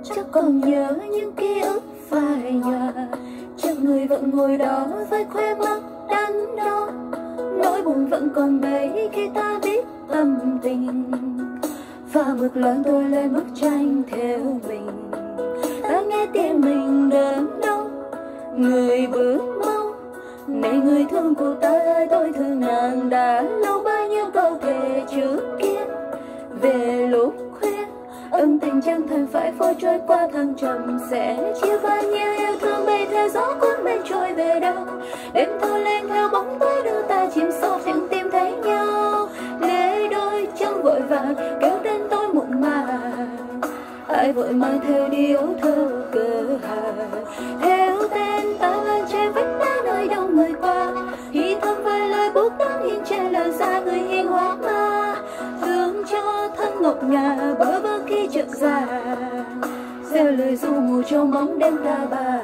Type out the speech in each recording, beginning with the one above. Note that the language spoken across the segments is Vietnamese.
Chắc còn nhớ những ký ức phai nhòa, chắc người vẫn ngồi đó với khóe mắt đắn đo. Nỗi buồn vẫn còn đấy khi ta biết tâm tình, và mực loạn tôi lên bức tranh theo mình. Ta nghe tim mình đớn đau, người bước mau. Này người thương của ta ơi, tôi thương nàng đã lâu. Bao nhiêu câu thề trước kia về lúc khuya, ân tình chẳng thành phải phôi trôi qua thăng trầm sẽ chia. Bao nhiêu yêu thương bay theo gió cuốn bay trôi về đâu. Đêm thâu lên theo bóng tối đưa ta chìm sâu chẳng tìm thấy nhau. Lê đôi chân vội vàng kéo tên tôi muộn màng, ai vội mang theo điếu thơ cơ hà. Theo tên ta lên trên vách đá nơi đông người qua, thì thầm vài lời bút đáng in trên làn da người hiền hóa ma. Thương cho thân ngọc ngà bơ vơ khi chợt già, gieo lời ru ngủ trong bóng đêm ta bà.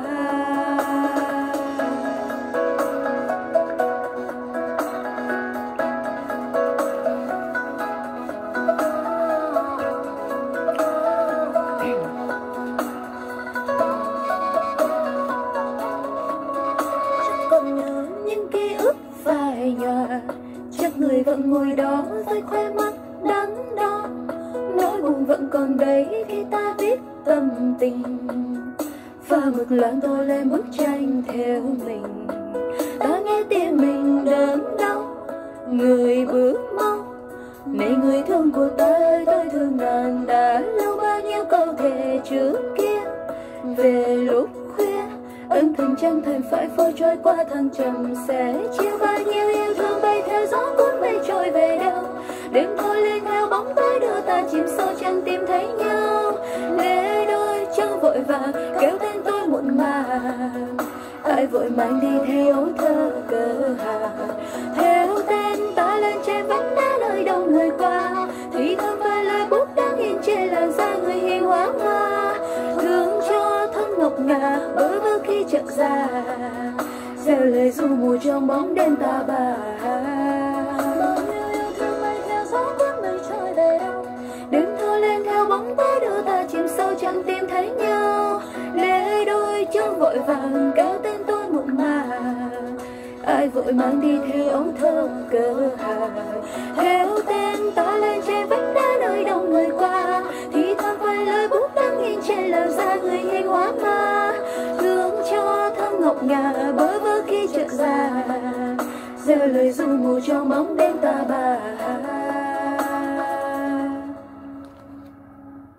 Còn nhớ những ký ức phai nhòa, chắc người vẫn ngồi đó với khóe mắt đắn đo. Nỗi buồn vẫn còn đấy khi ta biết tâm tình, và mực loạn tôi lên bức tranh theo mình. Ta nghe tim mình đớn đau, người bước mau. Này người thương của ta ơi, tôi thương nàng đã lâu. Bao nhiêu câu thề trước kia về lúc khuya, ân tình chẳng thành phải phôi trôi qua thăng trầm sẽ chia. Bao nhiêu yêu thương bay theo gió cuốn bay trôi về đâu. Đêm thôi lên theo bóng tối đưa ta chìm sâu chẳng tìm thấy nhau. Lê đôi chân vội vàng kéo tên tôi muộn màng, ai vội mang đi theo thơ cơ hà. Theo tên ta lên trên vách đá nơi đông người qua, thì thầm vài lời bút đáng in trên làn da người hiền hóa ma. Thương cho thân ngọc ngà bơ vơ khi chợt già, gieo lời ru mù trong bóng đêm ta bà. Bao nhiêu yêu thương bay theo gió cuốn bay trôi về đâu. Đêm thâu lên theo bóng tối đưa ta chìm sâu chẳng tìm thấy nhau. Lê đôi chân vội vàng kéo tên tôi muộn màng, ai vội mang đi theo ống thơ cơ hà. Theo tên ta lên trên vách đá nơi đông người qua, thì thầm vài lời bút đáng in trên làn da người hiền hóa ma. Thương cho thân ngọc ngà bơ vơ khi chợt già, gieo lời ru ngủ trong bóng đêm ta bà.